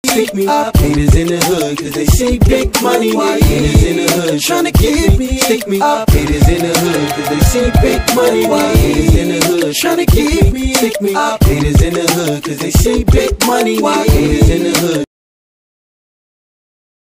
stick me up. Haters in the hood, cause they see big money. Haters in the hood, tryna keep me, stick me up. Haters in the hood, cause they see big money. Haters in the hood, tryna keep me, stick me up. Haters in the hood, cause they see big money. Haters in the hood,